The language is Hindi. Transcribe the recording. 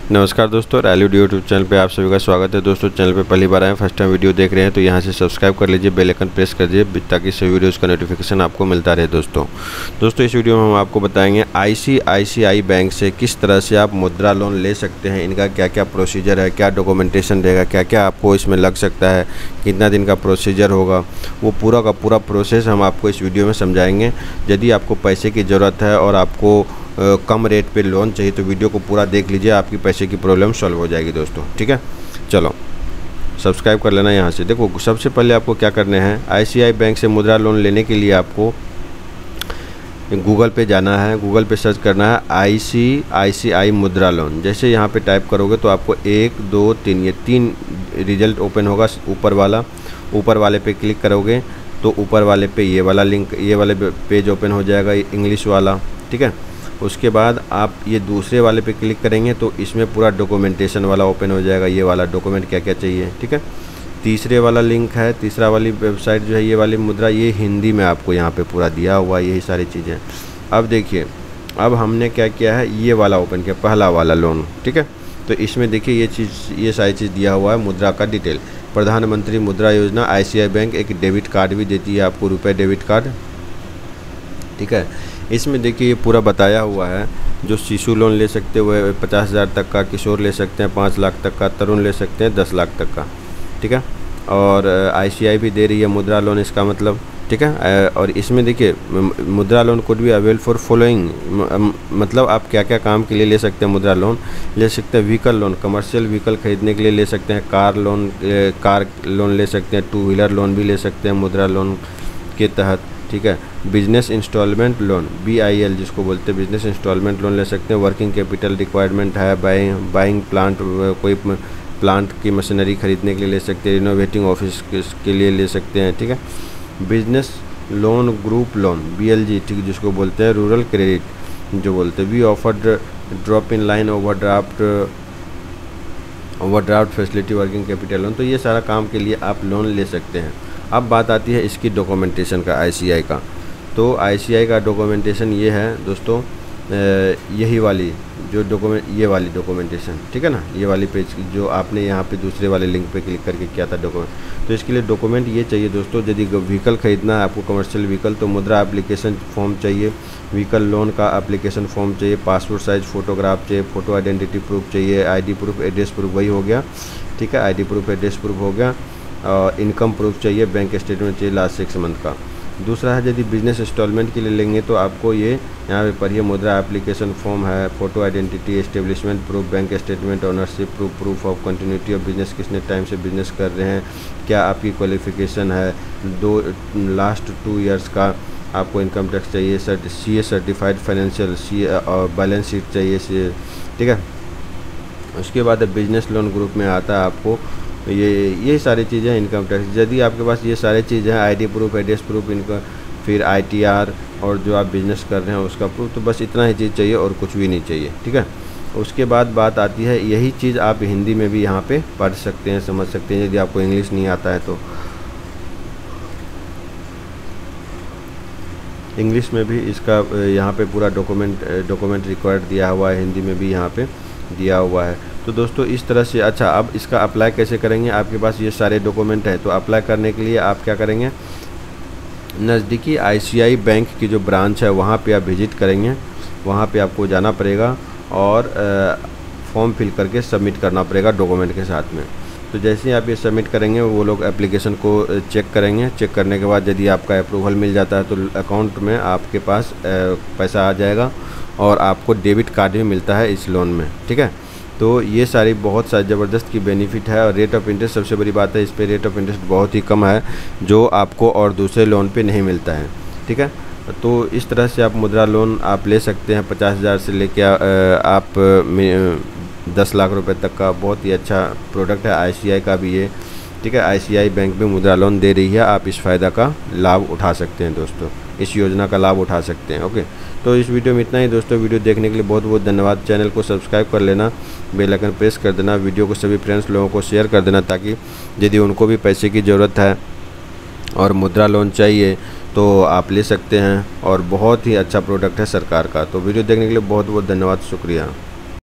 नमस्कार दोस्तों, रैलिड यूट्यूब चैनल पे आप सभी का स्वागत है। दोस्तों चैनल पे पहली बार आए, फर्स्ट टाइम वीडियो देख रहे हैं तो यहाँ से सब्सक्राइब कर लीजिए, बेल आइकन प्रेस कर दीजिए ताकि सभी वीडियोज़ का नोटिफिकेशन आपको मिलता रहे। दोस्तों इस वीडियो में हम आपको बताएंगे ICICI बैंक से किस तरह से आप मुद्रा लोन ले सकते हैं, इनका क्या क्या प्रोसीजर है, क्या डॉक्यूमेंटेशन रहेगा, क्या क्या आपको इसमें लग सकता है, कितना दिन का प्रोसीजर होगा, वो पूरा का पूरा प्रोसेस हम आपको इस वीडियो में समझाएंगे। यदि आपको पैसे की ज़रूरत है और आपको कम रेट पे लोन चाहिए तो वीडियो को पूरा देख लीजिए, आपकी पैसे की प्रॉब्लम सॉल्व हो जाएगी दोस्तों। ठीक है, चलो सब्सक्राइब कर लेना। यहाँ से देखो, सबसे पहले आपको क्या करने हैं, ICICI बैंक से मुद्रा लोन लेने के लिए आपको गूगल पे जाना है। गूगल पे सर्च करना है ICICI मुद्रा लोन। जैसे यहाँ पे टाइप करोगे तो आपको 1 2 3 ये 3 रिजल्ट ओपन होगा। ऊपर वाले पे क्लिक करोगे तो ऊपर वाले पे ये वाला लिंक, ये वाले पेज ओपन हो जाएगा, इंग्लिश वाला। ठीक है, उसके बाद आप ये दूसरे वाले पे क्लिक करेंगे तो इसमें पूरा डॉक्यूमेंटेशन वाला ओपन हो जाएगा, ये वाला डॉक्यूमेंट क्या क्या चाहिए। ठीक है, तीसरे वाला लिंक है, तीसरा वाली वेबसाइट जो है ये वाली मुद्रा, ये हिंदी में आपको यहाँ पे पूरा दिया हुआ है, यही सारी चीज़ें। अब देखिए, अब हमने क्या किया है, ये वाला ओपन किया, पहला वाला लोन। ठीक है, तो इसमें देखिए ये सारी चीज़ दिया हुआ है, मुद्रा का डिटेल। प्रधानमंत्री मुद्रा योजना, ICICI बैंक एक डेबिट कार्ड भी देती है आपको, रुपये डेबिट कार्ड। ठीक है, इसमें देखिए ये पूरा बताया हुआ है। जो शिशु लोन ले सकते हुए 50,000 तक का, किशोर ले सकते हैं 5 लाख तक का, तरुण ले सकते हैं 10 लाख तक का। ठीक है, और ICICI भी दे रही है मुद्रा लोन, इसका मतलब। ठीक है, और इसमें देखिए मुद्रा लोन कुड भी अवेल फॉर फॉलोइंग, मतलब आप क्या क्या काम के लिए ले सकते हैं मुद्रा लोन। ले सकते हैं व्हीकल लोन, कमर्शियल व्हीकल खरीदने के लिए ले सकते हैं। कार लोन ले सकते हैं। 2 व्हीलर लोन भी ले सकते हैं मुद्रा लोन के तहत। ठीक है, बिजनेस इंस्टॉलमेंट लोन, BIL जिसको बोलते हैं, बिजनेस इंस्टॉलमेंट लोन ले सकते हैं। वर्किंग कैपिटल रिक्वायरमेंट है, बाइंग प्लांट, कोई प्लांट की मशीनरी खरीदने के लिए ले सकते हैं। रिनोवेटिंग ऑफिस के लिए ले सकते हैं। ठीक है, business loan, group loan, BLG, ठीक, जिसको बोलते हैं रूरल क्रेडिट जो बोलते हैं। We offer drop in line overdraft facility, working capital loan. तो ये सारा काम के लिए आप लोन ले सकते हैं। अब बात आती है इसकी डॉक्यूमेंटेशन का, ICICI का। तो ICICI का डॉक्यूमेंटेशन ये है दोस्तों, यही वाली जो ये वाली डॉक्यूमेंटेशन। ठीक है ना, ये वाली पेज जो आपने यहाँ पे दूसरे वाले लिंक पे क्लिक करके किया था डॉक्यूमेंट। तो इसके लिए डॉक्यूमेंट ये चाहिए दोस्तों। यदि व्हीकल खरीदना है आपको, कमर्शियल व्हीकल, तो मुद्रा एप्लीकेशन फॉर्म चाहिए। व्हीकल लोन का एप्लीकेशन फॉर्म चाहिए। पासपोर्ट साइज फ़ोटोग्राफ चाहिए। फ़ोटो आइडेंटिटी प्रूफ चाहिए। ID प्रूफ, एड्रेस प्रूफ, वही हो गया। ठीक है, ID प्रूफ, एड्रेस प्रूफ हो गया। इनकम प्रूफ चाहिए। बैंक स्टेटमेंट चाहिए लास्ट 6 मंथ का। दूसरा है, यदि बिजनेस इंस्टॉलमेंट के लिए लेंगे तो आपको ये यहाँ पे पढ़िए, मुद्रा एप्लीकेशन फॉर्म है, photo identity, establishment proof, bank statement, ownership proof, proof of continuity of business, कितने टाइम से बिजनेस कर रहे हैं, क्या आपकी क्वालिफिकेशन है, लास्ट 2 ईयर्स का आपको इनकम टैक्स चाहिए, CA certified financial balance sheet चाहिए। ठीक है, उसके बाद बिजनेस लोन ग्रुप में आता है आपको ये सारी चीज़ें, इनकम टैक्स। यदि आपके पास ये सारी चीज़ें हैं, ID प्रूफ, एड्रेस प्रूफ, इनका फिर ITR और जो आप बिज़नेस कर रहे हैं उसका प्रूफ, तो बस इतना ही चीज़ चाहिए और कुछ भी नहीं चाहिए। ठीक है, उसके बाद बात आती है, यही चीज़ आप हिंदी में भी यहाँ पे पढ़ सकते हैं, समझ सकते हैं। यदि आपको इंग्लिश नहीं आता है तो इंग्लिश में भी इसका यहाँ पे पूरा डॉक्यूमेंट रिक्वायर्ड दिया हुआ है, हिंदी में भी यहाँ पे दिया हुआ है। तो दोस्तों इस तरह से। अच्छा, अब इसका अप्लाई कैसे करेंगे, आपके पास ये सारे डॉक्यूमेंट है तो अप्लाई करने के लिए आप क्या करेंगे, नज़दीकी ICICI बैंक की जो ब्रांच है वहाँ पे आप विज़िट करेंगे। वहाँ पे आपको जाना पड़ेगा और फॉर्म फिल करके सबमिट करना पड़ेगा डॉक्यूमेंट के साथ में। तो जैसे ही आप ये सबमिट करेंगे वो लोग एप्लीकेशन को चेक करेंगे। चेक करने के बाद यदि आपका अप्रूवल मिल जाता है तो अकाउंट में आपके पास पैसा आ जाएगा और आपको डेबिट कार्ड भी मिलता है इस लोन में। ठीक है, तो ये सारी बहुत सारी ज़बरदस्त की बेनिफिट है। और रेट ऑफ इंटरेस्ट सबसे बड़ी बात है, इस पे रेट ऑफ इंटरेस्ट बहुत ही कम है जो आपको और दूसरे लोन पे नहीं मिलता है। ठीक है, तो इस तरह से आप मुद्रा लोन आप ले सकते हैं। 50,000 से लेके आप 10 लाख रुपए तक का बहुत ही अच्छा प्रोडक्ट है ICICI का भी ये। ठीक है, ICICI बैंक भी मुद्रा लोन दे रही है, आप इस फ़ायदा का लाभ उठा सकते हैं दोस्तों, इस योजना का लाभ उठा सकते हैं। ओके, तो इस वीडियो में इतना ही दोस्तों। वीडियो देखने के लिए बहुत बहुत धन्यवाद। चैनल को सब्सक्राइब कर लेना, बेल आइकन प्रेस कर देना, वीडियो को सभी फ्रेंड्स लोगों को शेयर कर देना ताकि यदि उनको भी पैसे की ज़रूरत है और मुद्रा लोन चाहिए तो आप ले सकते हैं। और बहुत ही अच्छा प्रोडक्ट है सरकार का। तो वीडियो देखने के लिए बहुत बहुत धन्यवाद, शुक्रिया।